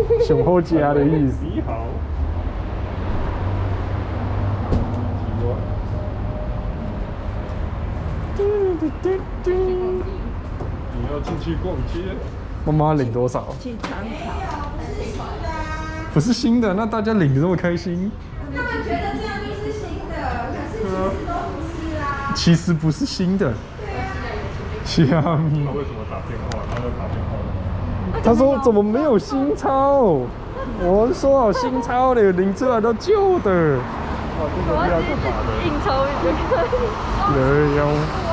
熊后家的意思。 你好。你要进去逛街？ 妈妈领多少？ 去参考。 不是新的，那大家领得这么开心？ 他们觉得这样就是新的，可是其实都不是啊。 其实不是新的。虾米？ 他为什么打电话？他要打电话了。 他说怎么没有新钞？我说好新钞的，领出来都旧的。 哇，这个不要干嘛的？ 应酬就可以。 对呀。